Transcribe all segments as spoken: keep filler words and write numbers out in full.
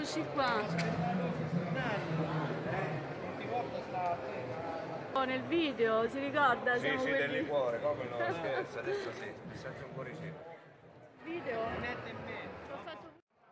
Eccoci qua. Oh, nel video, si ricorda? Sì, Siamo sì, quelli... del liquore, come no, scherzo, adesso sì, mi sento un cuoricino. Video? Ho fatto...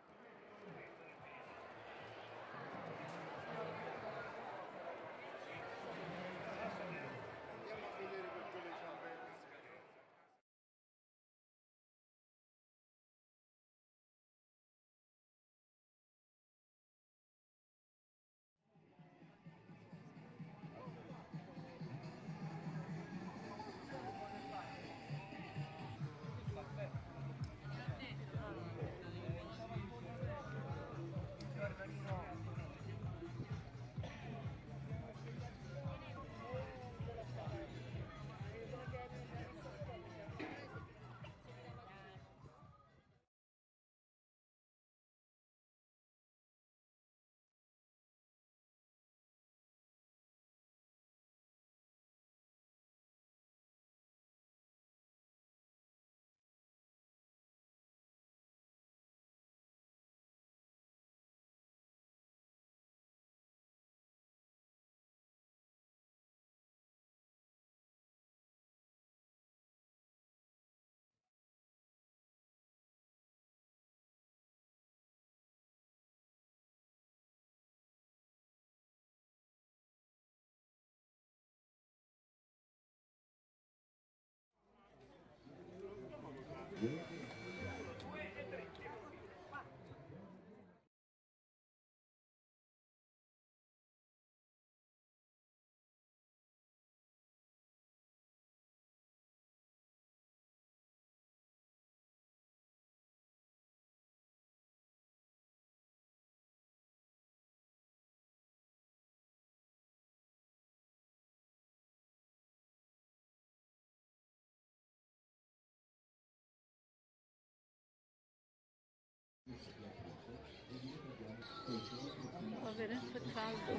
Va bene, fa caldo.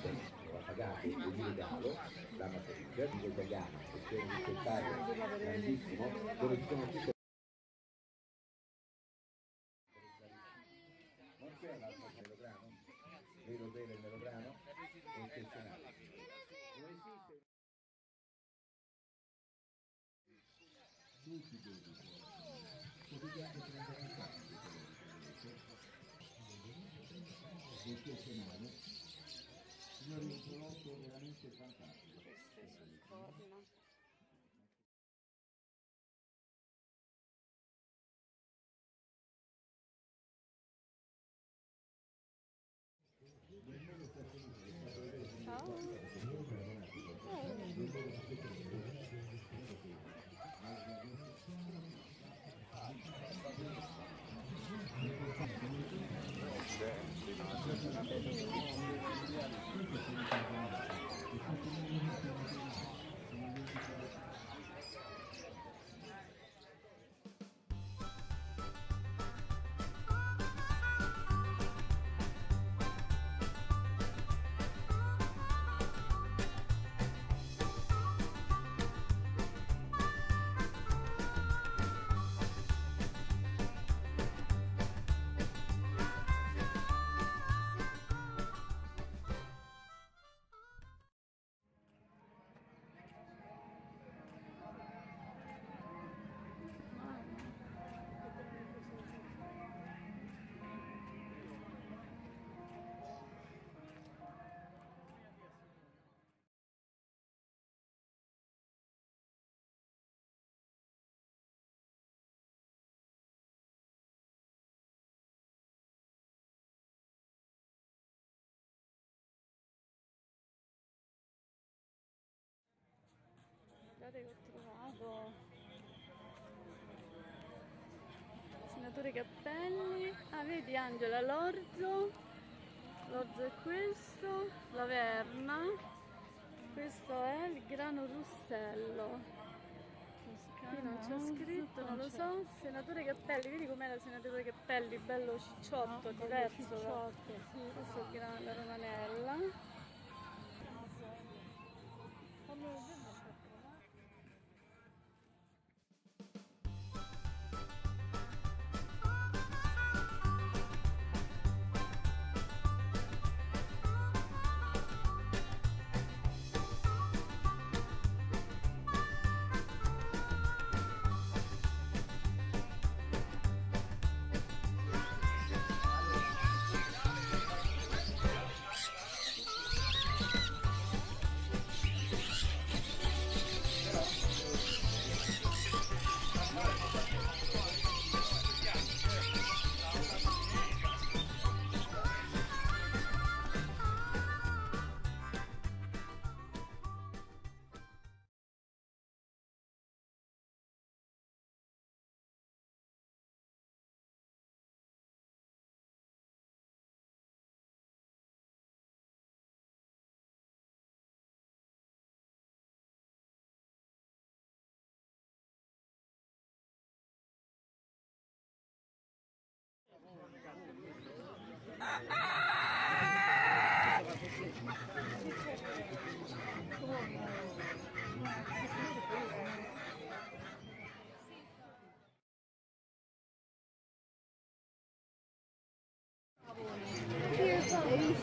Pagate il regalo, la matrice, italiana, che c'è un spettacolo grandissimo, dove ci sono tutte. Non c'è un altro melograno? Vedo bene il melograno? È eccezionale. Non esiste. Tutti debiti. Quotidiano eccezionale. Signori, un prodotto veramente fantastico. Queste sul corno. Ciao. Guardate che ho trovato Senatore Cappelli. Ah, vedi Angela, l'orzo, l'orzo è questo, la verna, questo è il grano russello. Qui non c'è scritto, non lo so. Senatore Cappelli, vedi com'era Senatore Cappelli, bello cicciotto, diverso. Cicciotto, sì. Questo è il grano, la romanella. Fammi vedere.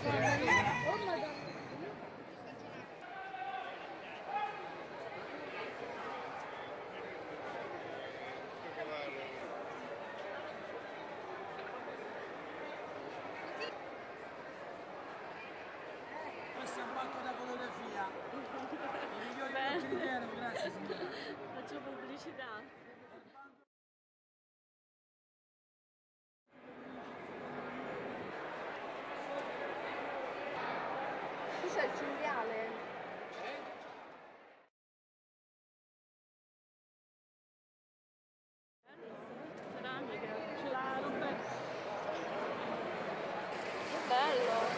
Questo è un banco da fotografia. I migliori consiglieri, grazie signora. Faccio pubblicità. Qui c'è il cinghiale. Ceramica, c'è la roba. Che bello.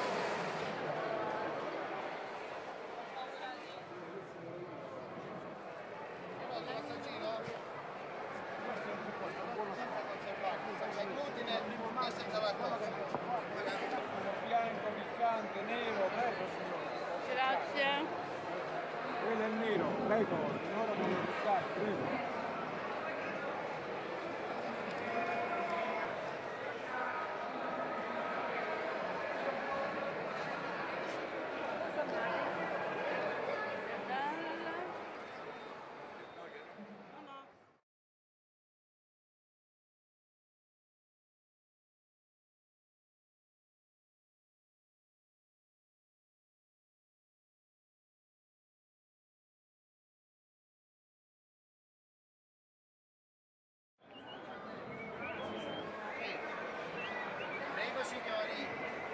Bianco, piccante, nero, prego signora. Grazie. Quello è il nero, prego, signora non lo gustare, prego. Prego signori.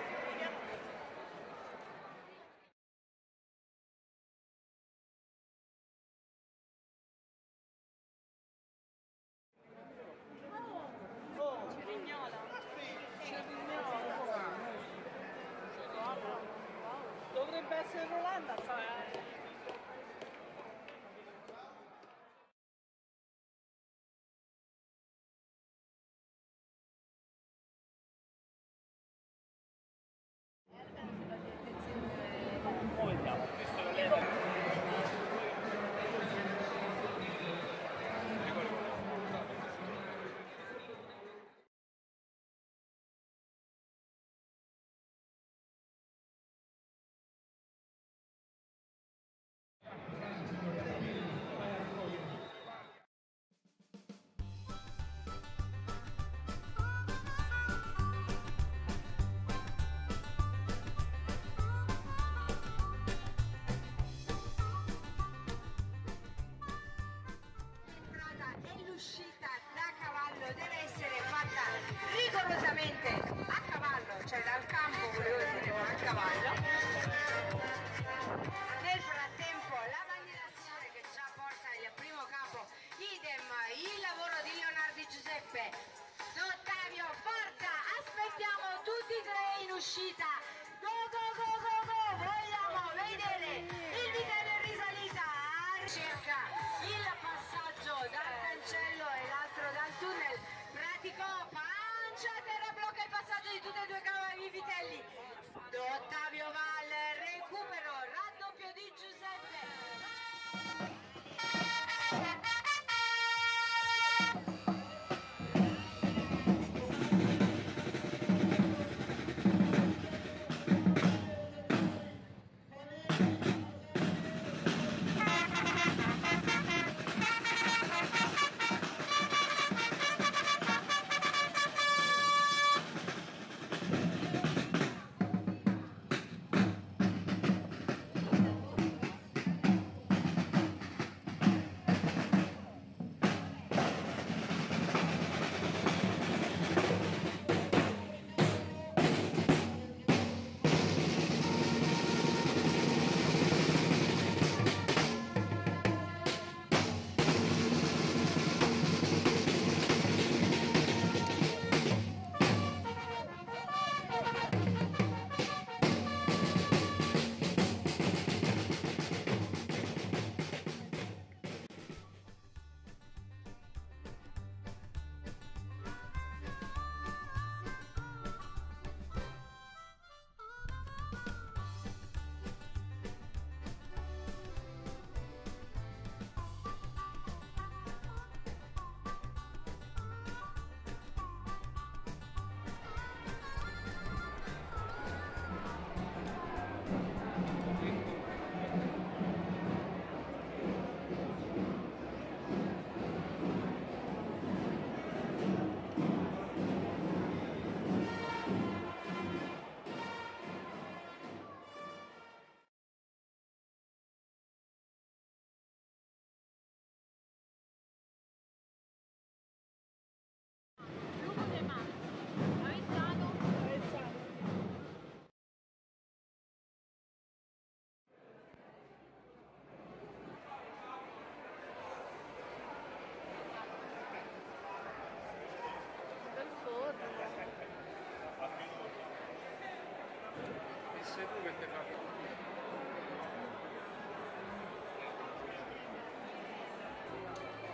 Dovrebbe essere Rolanda, sai? L'uscita da cavallo deve essere fatta rigorosamente a cavallo, cioè dal campo volevo dire, ma a cavallo. Nel frattempo la bandierazione che già porta il primo capo, idem il lavoro di Leonardo Giuseppe, Ottavio, forza, aspettiamo tutti e tre in uscita. Go go go go go, vogliamo vedere il vitello in risalita, cerca il passaggio dal cancello e l'altro dal tunnel, pratico, pancia a terra, blocca il passaggio di tutti e due i vitelli. Ottavio va al recupero, raddoppio di Giuseppe.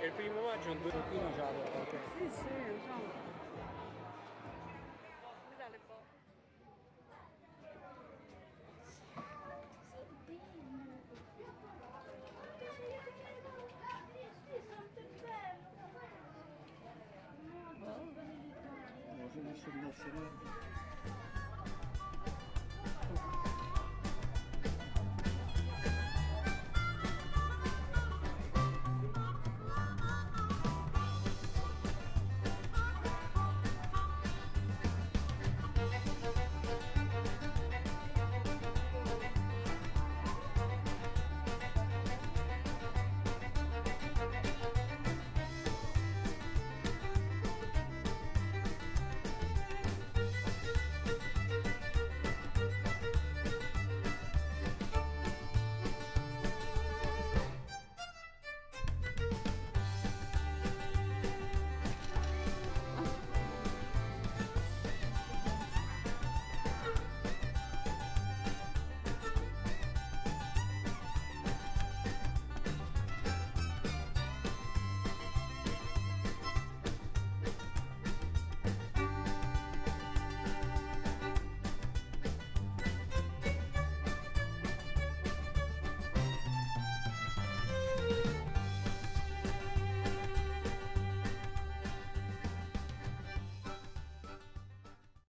il primo maggio un due rottino ce la porta, ok? Sì, sì, diciamo. Guarda le po'. Non so se di mostrare.